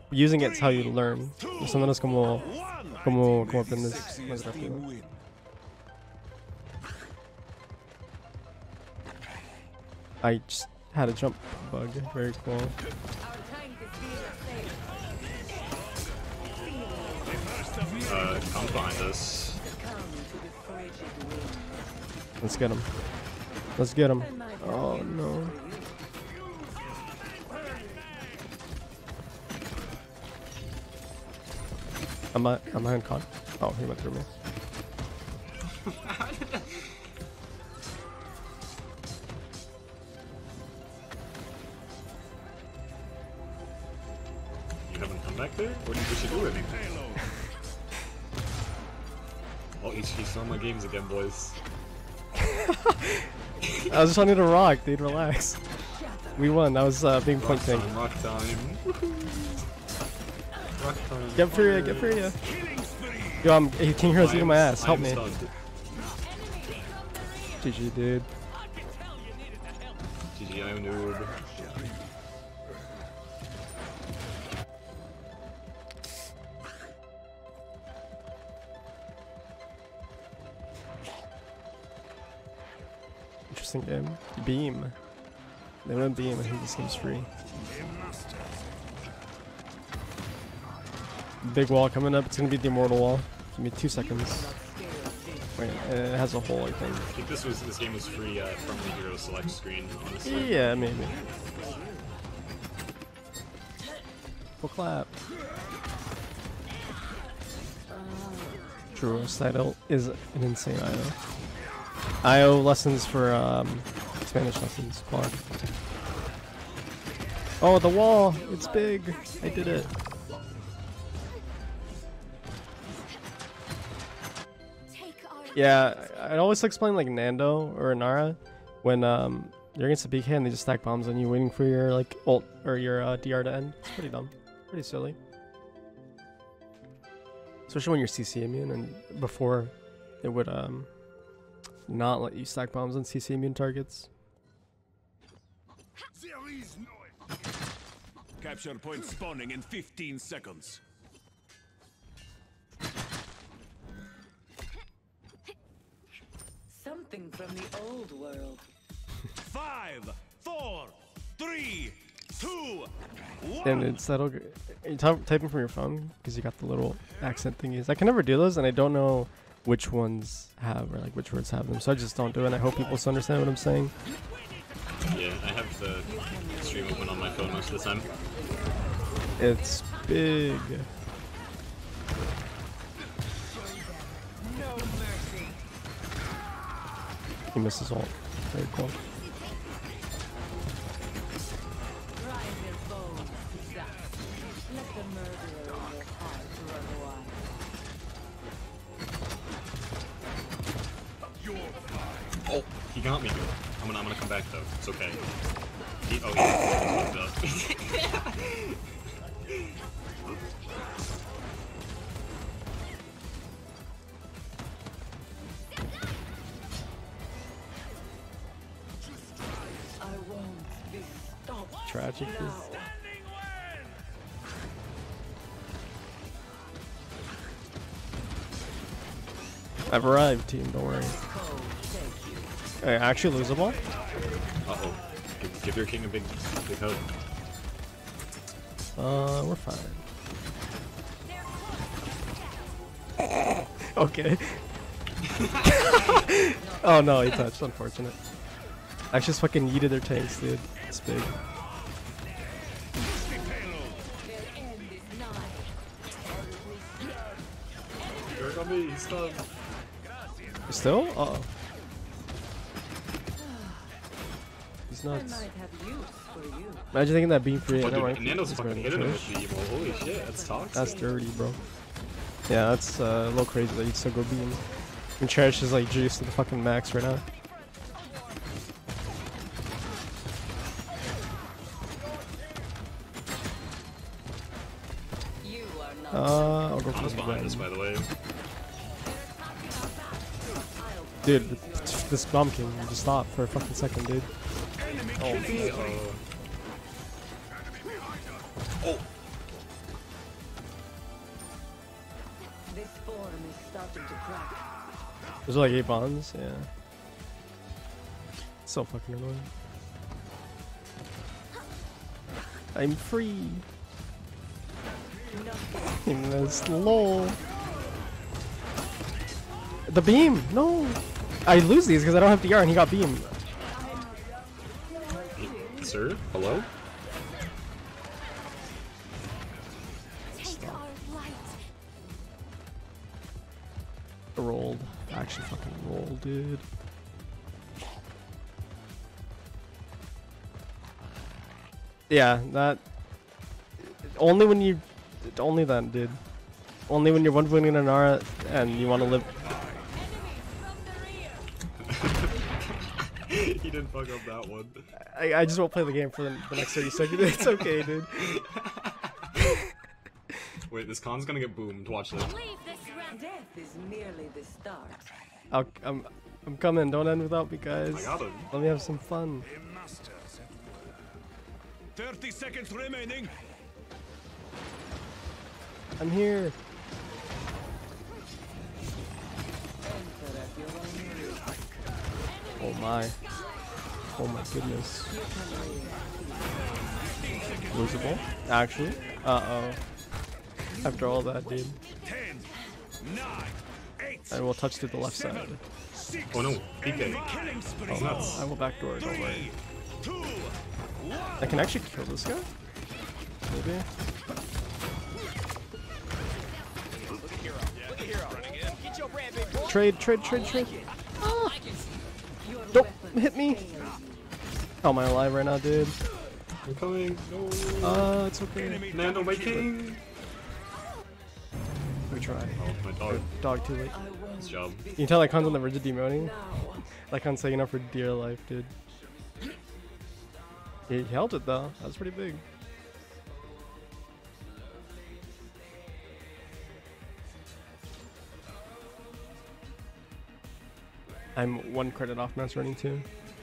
using it's how you learn. Eso no es como aprendes más rápido. I just had a jump bug. Very cool. Come behind us. Let's get him. Let's get him. Oh no. Am I in con? Oh, he went through me. You haven't come back there? What do you wish to do with me? Oh, he's on my games again, boys. I was just trying to rock, dude. Relax. We won. That was big point thing. Rock time. Rock time. Get for you. Get for you. Yo, King Hero's eating my ass. Help me. GG, dude. GG, I'm noob. Interesting game. Beam. They went Beam. I think this game's free. Big wall coming up. It's gonna be the immortal wall. Give me 2 seconds. Wait, it has a hole, I think. I think this game was free from the hero select screen, honestly. Yeah, maybe. Full clap. True, Sidle is an insane IO. IO lessons for Spanish lessons. Quad. Oh, the wall! It's big! I did it. Yeah, I'd always explain like Nando or Inara when you're against a BK and they just stack bombs on you, waiting for your like ult or your DR to end. It's pretty dumb, pretty silly. Especially when you're CC immune and before it would not let you stack bombs on CC immune targets. There is no capture point spawning in 15 seconds. Something from the old world. 5, 4, 3, 2, 1. And it's that'll. Are you typing from your phone because you got the little accent thingies. I can never do those, and I don't know which ones have or like which words have them, so I just don't do it. And I hope people still understand what I'm saying. Yeah, I have the stream open on my phone most of the time. It's big. He misses ult. Very cool. Oh, he got me. I'm gonna come back though. It's okay. Oh yeah. Tragic. I've arrived, team. Don't worry. Hey, actually losable? Uh-oh. Give your king a big hug. We're fine. Okay. Oh no, he touched. Unfortunate. I just fucking yeeted their tanks, dude. It's big. Work on me, he's stunned. Still? Uh-oh. He's nuts. Imagine taking that beam free. Nando's fucking hitting him with the emo. Holy shit, that's toxic. That's dirty, bro. Yeah, that's a little crazy that you'd still go beam. And Cherish is like juiced to the fucking max right now. I'll go for this behind us, by the way. Dude, this bomb king just stop for a fucking second, dude. Oh. This form is starting to crack. There's like 8 bombs, yeah. So fucking annoying. I'm free. In this lol. The beam! No! I lose these because I don't have DR and he got beam. Sir? Hello? Rolled. Actually fucking rolled, dude. Yeah, that... Only when you... Only then, dude. Only when you're one-winning an Inara and you want to live... He didn't fuck up that one. I just won't play the game for the next 30 seconds. It's okay, dude. Wait, this con's gonna get boomed. Watch this. Death is merely the start. I'm coming. Don't end without me, guys. I got him. Let me have some fun. 30 seconds remaining. I'm here. Oh my. Oh my goodness. Losable? Actually? Uh-oh. After all that, dude. 10, 9, 8, I will touch to the left side. 6, Oh no, PK. killing spree. Oh, nuts. I will backdoor, don't worry. 2, 1. I can actually kill this guy? Maybe? Trade. Ah! Don't hit me! How am I alive right now, dude? I'm coming. No. It's okay. Nando, my king. We try. Oh, my dog. Dog too late. Nice job. You can tell Lycon's on the verge of demoting. Lycon's taking up for dear life, dude. He held it though. That was pretty big. I'm 1 credit off mouse running 2.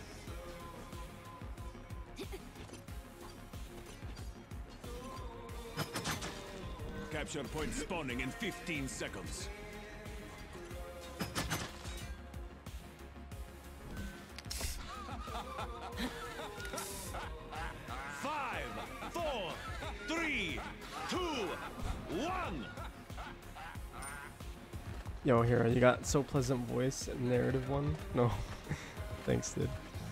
Capture point spawning in 15 seconds. 5, 4, 3, 2, 1. Yo, Hero, you got so pleasant voice and narrative one? No. Thanks, dude.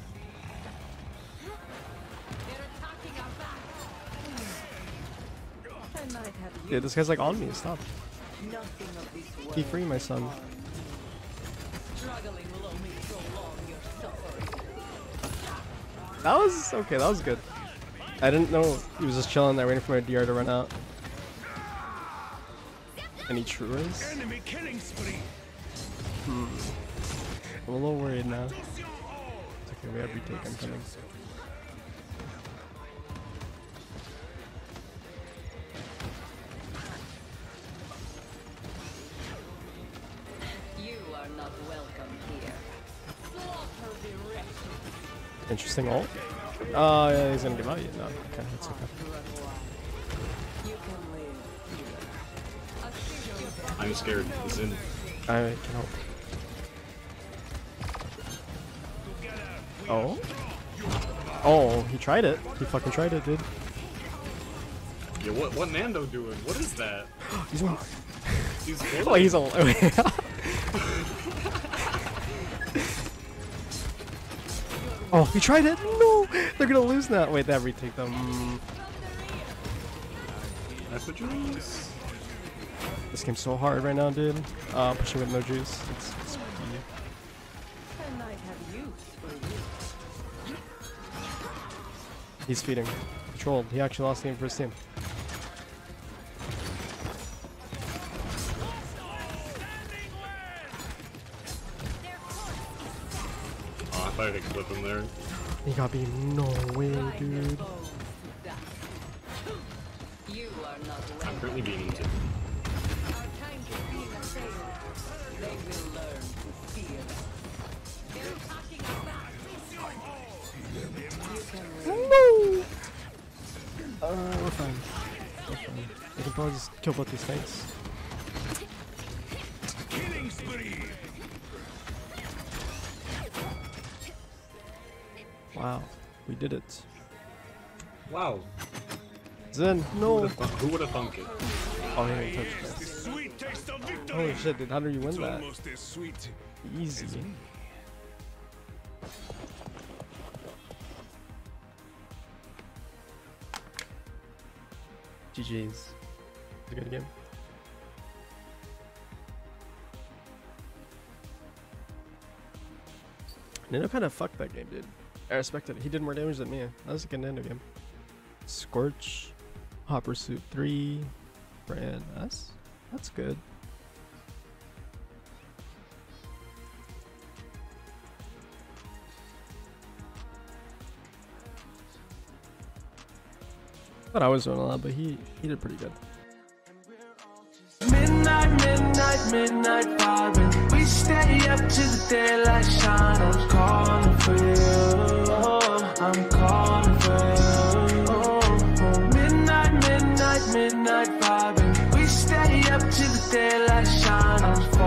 Dude, this guy's like on me. Stop. Nothing of this world Be free, my son. struggling will only prolong your suffering. That was okay. That was good. I didn't know he was just chilling there waiting for my DR to run out. Any truers? Enemy killing spree. I'm a little worried now. It's okay. We have retake. I'm coming. You are not welcome here. Slaughter the rest. Interesting ult. Oh, yeah, he's gonna give out you. No, okay, that's okay. You can live. I'm scared. He's in. I can help. Oh? Oh, he tried it. He fucking tried it, dude. Yeah, what Nando doing? What is that? He's one. He's Oh, he's all. Oh, he tried it. No, they're gonna lose now. Wait, that retake them. That's what you lose. This game's so hard right now, dude. Pushing with no juice. It's I might have use for you. He's feeding. Controlled. He actually lost the game for his team. Oh, I thought I could clip him there. He got beat. No way, dude. You are not I'm welcome. currently beating too. Our kind of being assailed. They will learn to fear. They're attacking us back. You can live. No! We're fine. We're fine. I can probably just kill both these tanks. spree. Wow, we did it. Wow. Zen, no. Who would have thunk it? Oh, he didn't touch The that. sweet taste of victory. Holy shit, dude, how did you win It's that? almost as sweet. Easy. GG's. It's a good game. Nando kind of fucked that game, dude. I respected it. He did more damage than me. That was a good Nando game. Scorch, Hopper Suit 3, Brand S. That's good. Thought I was doing a lot, but he did pretty good. Midnight, midnight, midnight vibing. We stay up to the daylight shine. I'm calling for you. I'm calling for you. Midnight, midnight, midnight vibing. We stay up to the daylight shine. I'm